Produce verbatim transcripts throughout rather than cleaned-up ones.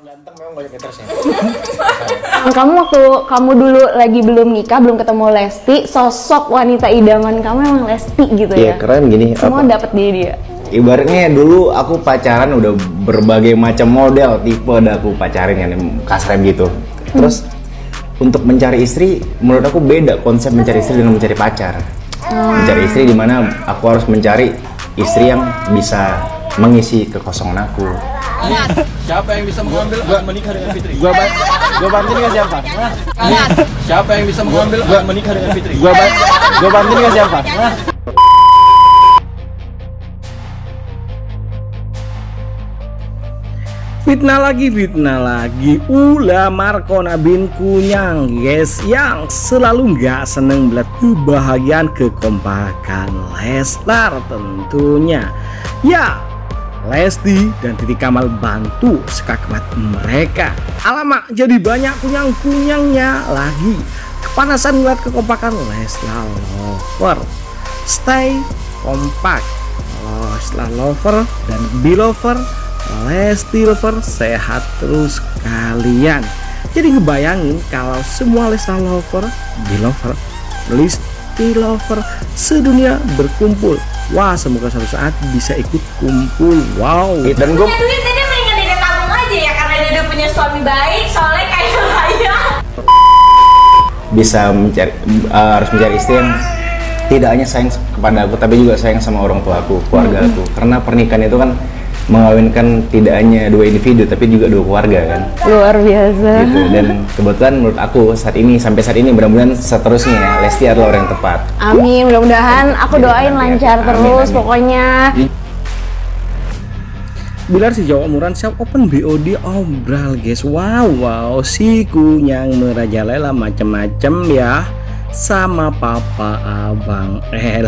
Ganteng memang banyak haters ya. Kamu waktu kamu dulu lagi belum nikah, belum ketemu Lesti, sosok wanita idaman kamu emang Lesti gitu ya? Iya, keren gini. Semua dapat di dia. Ibaratnya dulu aku pacaran udah berbagai macam model, tipe udah aku pacarin kan, kasarnya gitu. Terus hmm. untuk mencari istri, menurut aku beda konsep mencari istri dengan mencari pacar. Hmm. Mencari istri di mana aku harus mencari istri yang bisa mengisi kekosongan aku. Siapa yang bisa mengambil gua, akan menikah dengan Fitri? Gua ba gua bantu nih siapa? Siapa yang bisa mengambil gua, akan menikah dengan Fitri? Gua ba gua bantu nih siapa? Fitnah lagi, fitnah lagi. Ulah Markona bin Kunyang, guys, yang selalu nggak seneng melihat kebahagiaan kekompakan Leslar tentunya. Ya, Lesti dan Titi Kamal bantu sekakmat mereka. Alamak, jadi banyak kunyang-kunyangnya lagi. Kepanasan melihat kekompakan Leslar Lover. Stay kompak. Leslar Lover dan Bilover, Lesti Lover sehat terus kalian. Jadi ngebayangin kalau semua Leslar Lover, Bilover, Lesti Lover sedunia berkumpul. Wah, semoga suatu saat bisa ikut kumpul. Wow. Dan gue punya duit, Dede mendingan Dede tabung aja ya, karena Dede punya suami baik, soalnya kayak raya. Bisa mencari, uh, harus mencari istri yang tidak hanya sayang kepada aku, tapi juga sayang sama orang tua aku, keluarga aku. Karena pernikahan itu kan mengawinkan tidak hanya dua individu, tapi juga dua keluarga kan. Luar biasa. Gitu. Dan kebetulan menurut aku saat ini, sampai saat ini, mudah-mudahan seterusnya ya, Lesti adalah orang yang tepat. Amin, mudah-mudahan aku doain lancar amin, terus amin. pokoknya. Bilar si Jawa Muran siap open B O D obral, guys. Wow, wow, si kunyang merajalela macem-macem ya sama papa abang El.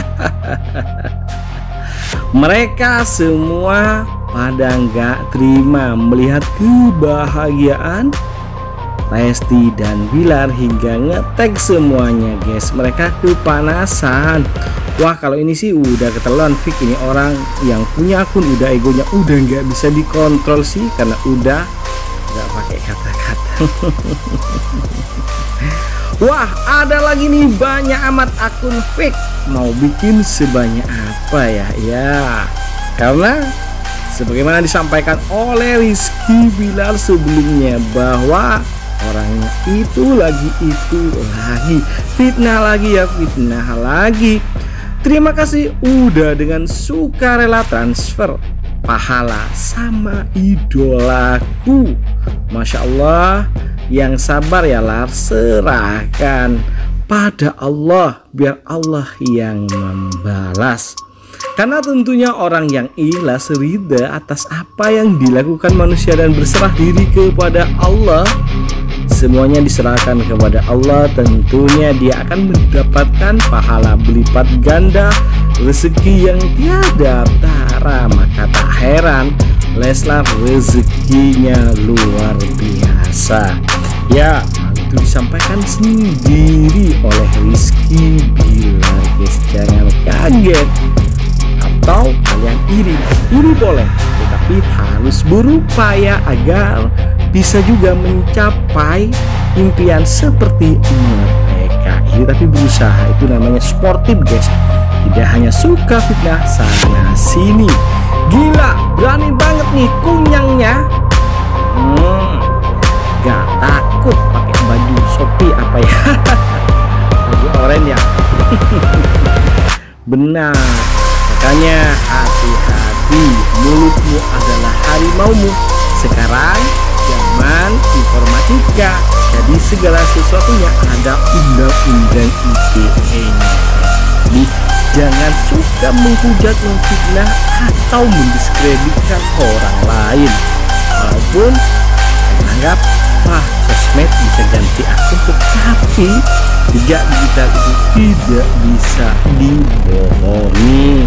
Mereka semua pada nggak terima melihat kebahagiaan Lesti dan Bilar hingga ngetek semuanya, guys. Mereka kepanasan. Wah, kalau ini sih udah keterlaluan, Fik. Ini orang yang punya akun udah egonya udah nggak bisa dikontrol sih, karena udah nggak pakai kata-kata. Wah, ada lagi nih banyak amat akun fake. Mau bikin sebanyak apa ya? Ya, karena sebagaimana disampaikan oleh Rizky Bilar sebelumnya bahwa orangnya itu lagi itu lagi fitnah lagi ya fitnah lagi. Terima kasih udah dengan sukarela transfer pahala sama idolaku. Masya Allah, yang sabar ya Lar, serahkan pada Allah biar Allah yang membalas. Karena tentunya orang yang ikhlas ridha atas apa yang dilakukan manusia dan berserah diri kepada Allah, semuanya diserahkan kepada Allah, tentunya dia akan mendapatkan pahala berlipat ganda, rezeki yang tiada tara. Maka tak heran Leslar rezekinya luar biasa. Ya, itu disampaikan sendiri oleh Rizky Bilar, guys. Jangan kaget atau kalian iri. Iri boleh, tetapi harus berupaya agar bisa juga mencapai impian seperti mereka ini, tapi berusaha. Itu namanya sportif, guys. Tidak hanya suka fitnah sana sini. Gila, berani banget nih kunyangnya. Hmm, gak takut pakai baju Shopee apa ya? Baju oranye ya. Benar. Makanya hati-hati, mulutmu adalah harimaumu. Sekarang zaman informatika, jadi segala sesuatunya ada undang-undang I T E-nya. Jadi jangan suka menghujat, memfitnah atau mendiskreditkan orang lain. Walaupun menganggap wah sosmed bisa ganti akun, tetapi jejak digital itu tidak bisa dibohongi.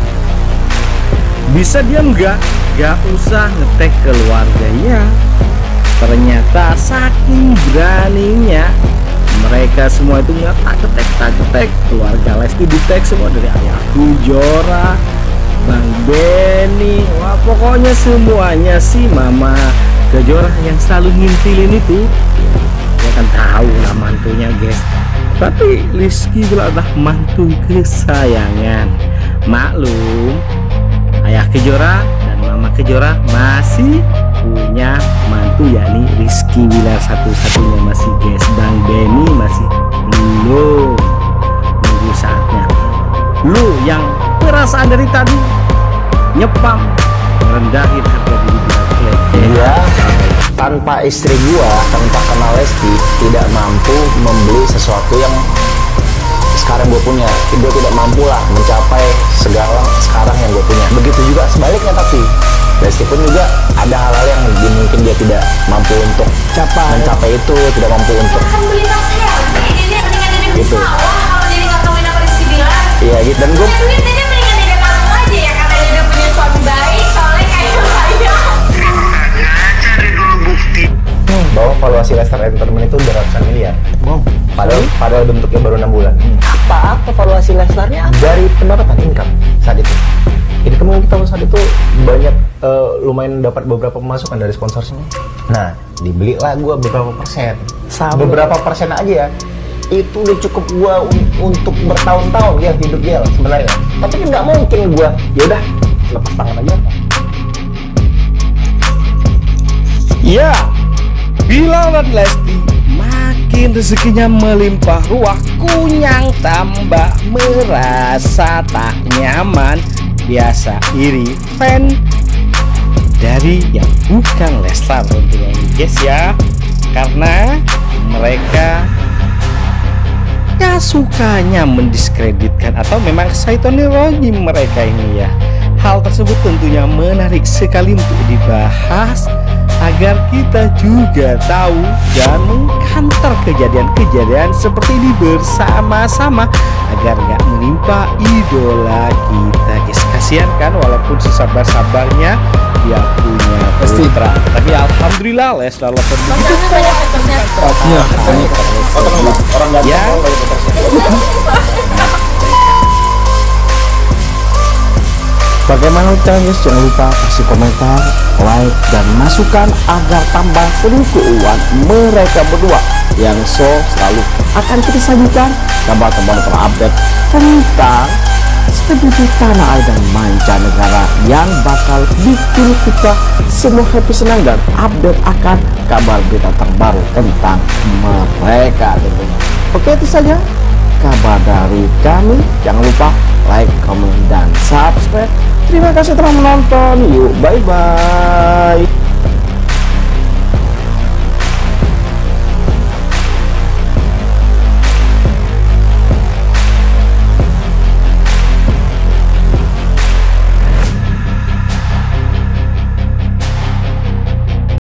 Bisa diam nggak? Gak usah ngetek keluarganya. Ternyata saking beraninya mereka semua itu nggak tak ketek tak ketek keluarga Lesti di tag semua, dari Ayahku Jora, Bang Benny, wah pokoknya semuanya sih, Mama Kejora yang selalu ngintilin itu, dia kan tahu lah mantunya guys. Tapi Rizky adalah mantu kesayangan. Maklum, ayah Kejora dan mama Kejora masih punya mantu, yakni Rizky Bilar satu-satunya masih guys. Bang Benny masih belum, nunggu saatnya. Lu yang perasaan dari tadi nyepam merendahin harga diri Bilar, Iya, tanpa istri gua, tanpa kenal Lesti, tidak mampu membeli sesuatu yang sekarang gue punya. Gue tidak mampu lah mencapai segala sekarang yang gue punya. Begitu juga sebaliknya, tapi Lesti pun juga ada hal-hal yang mungkin dia tidak mampu untuk Capai. mencapai itu, tidak mampu untuk Kan beli tas Hermes, jadi mendingan jadi beli Gitu. sawah kalau jadi nggak kawin sama Rizky Bilar. iya gitu. Dan gue Ya duit jadi mendingan jadi nabung aja ya, karena dia udah punya suami baik, soalnya kayak saya. bahwa valuasi Lester Entertainment itu udah ratusan miliar. Wow. Padahal, padahal bentuknya baru enam bulan. Apa apa valuasi Leslarnya? Dari pendapatan income saat itu. Jadi kemungkinan kita saat itu banyak eh, lumayan dapat beberapa pemasukan dari sponsornya. Nah, dibelilah gua beberapa persen. Sama. Beberapa persen aja ya. Itu udah cukup gua un- untuk bertahun-tahun ya hidup dia sebenarnya. Tapi kan nggak mungkin gua, ya udah lepas tangan aja. Ya, Bilar dan Lesti makin rezekinya melimpah ruah, kunyang tambah merasa tak nyaman, biasa iri fan dari yang bukan Leslar tentunya ini guys ya, karena mereka ya sukanya mendiskreditkan atau memang saitonirogi mereka ini ya. Hal tersebut tentunya menarik sekali untuk dibahas agar kita juga tahu dan mengkantar kejadian-kejadian seperti ini bersama-sama agar nggak menimpa idola kita guys. Kasihan kan, walaupun sesabar-sabarnya dia punya putra, tapi alhamdulillah Leslar Lover begitu kuatnya Orang nggak ya. Bagaimana caranya? Jangan lupa kasih komentar, like, dan masukan agar tambah seru keuangan mereka berdua yang so selalu akan kita sajikan kabar-kabar terupdate tentang seperti tanah air dan mancanegara yang bakal bikin kita semua happy, senang, dan update akan kabar berita terbaru tentang mereka tentunya. Oke, itu saja kabar dari kami. Jangan lupa like, comment, dan subscribe. Terima kasih telah menonton. Yuk, bye-bye.